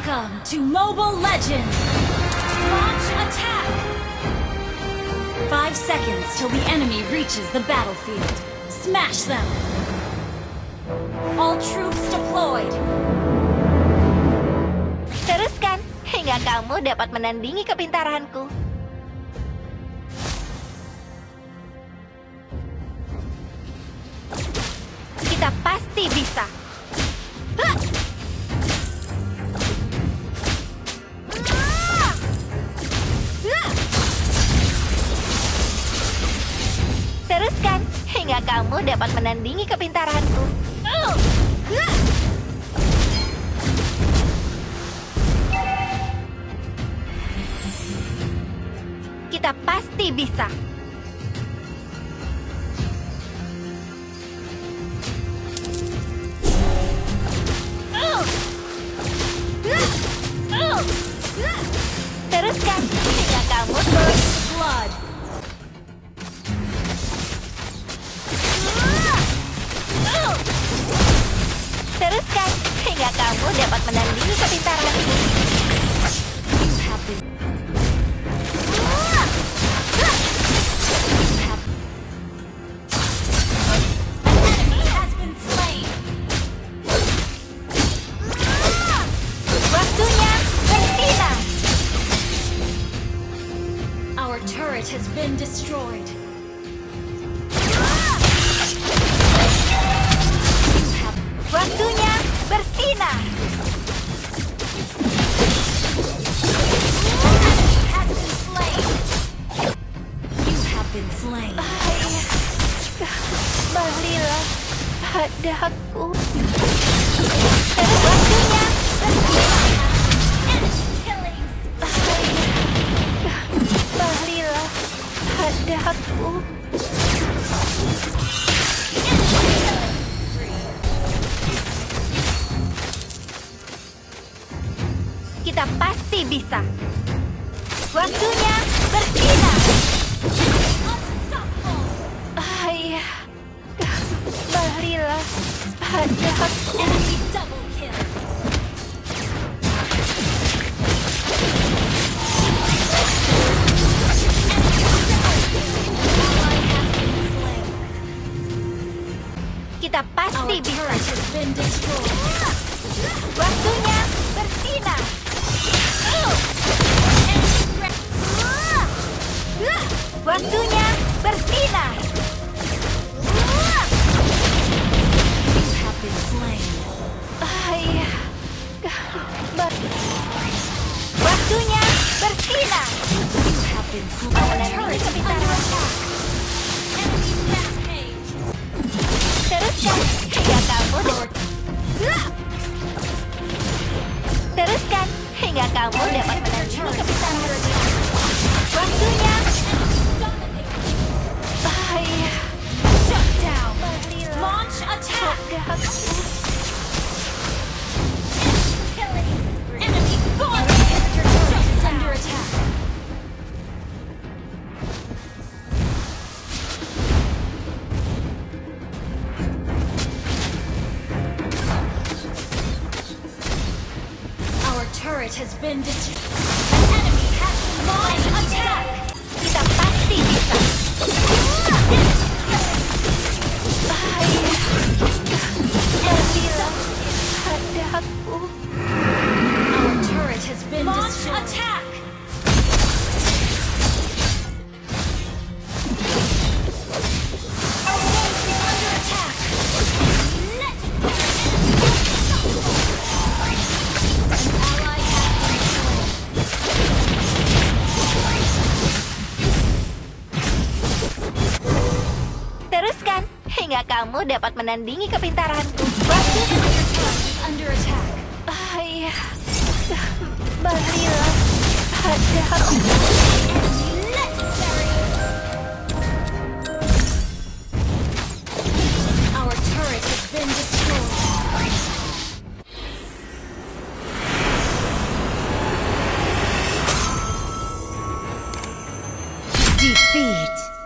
Welcome to Mobile Legends! Launch attack! 5 seconds till the enemy reaches the battlefield. Smash them! All troops deployed! Teruskan hingga kamu dapat menandingi kepintaranku. Kita pasti bisa. Teruskan hingga kamu dapat menandingi kepintaranku. Kita pasti bisa. Teruskan hingga kamu First blood! Teruskan hingga kamu dapat menandingi kepintaranku. You have been... An enemy has been slain! Waktunya bersinar. Our turret has been destroyed. Waktunya bersinar. Has been slain. You have been slain. Kembalilah padaku. Terus waktunya bersinar. Killings. Kembalilah padaku. Kita pasti bisa. Waktunya bersinar. Unstoppable. Ayah, kembalilah padaku. Enemy double kill. Ally has been slain. Kita pasti Our bisa. turret has been destroyed. Waktunya bersinar. Waktunya bersinar. You have been slain. Ayah, waktunya bersinar. You have been slain. Our turret is under attack. Enemy rampage. Teruskan hingga kamu Teruskan hingga kamu dapat menandingi kepintaranku. Waktunya. Ayah, Shut down. kembalilah Launch attack. padaku. Killing spree. Enemy gone. Your turret is under attack. Our turret has been destroyed. An enemy has been launch attack. Kita pasti bisa. Ayah, kembalilah padaku. Our turret has been destroyed. Attack. Our base is under attack. Ally has been slain. Teruskan hingga kamu dapat menandingi kepintaranku. Your turret is under attack. Ayah, kembalilah padaku. Enemy legendary. Our turret has been destroyed. Defeat.